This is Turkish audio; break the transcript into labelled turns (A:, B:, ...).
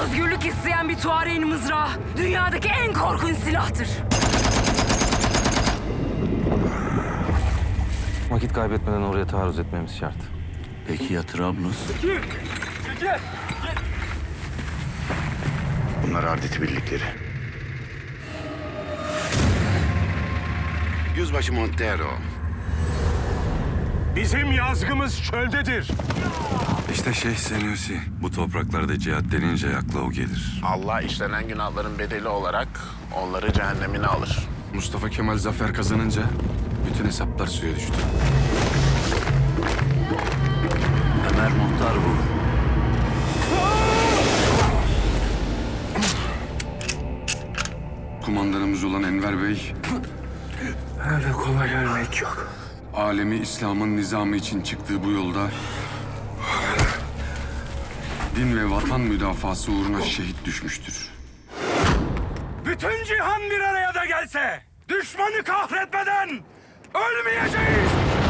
A: Özgürlük isteyen bir tuareğin mızrağı dünyadaki en korkunç silahtır.
B: Vakit kaybetmeden oraya taarruz etmemiz şart.
C: Peki ya Trablus?
D: Bunlar Arditi birlikleri. Yüzbaşı Montero.
E: Bizim yazgımız çöldedir.
F: İşte Şeyh Senusi. Bu topraklarda cihat denince akla o gelir.
D: Allah işlenen günahların bedeli olarak onları cehennemine alır.
F: Mustafa Kemal zafer kazanınca bütün hesaplar suya düştü.
C: Ömer Muhtar bu.
F: Kumandanımız olan Enver Bey,
E: Öyle kolay ölmek yok.
F: alemi İslam'ın nizamı için çıktığı bu yolda din ve vatan müdafası uğruna şehit düşmüştür.
E: Bütün cihan bir araya da gelse düşmanı kahretmeden ölmeyeceğiz.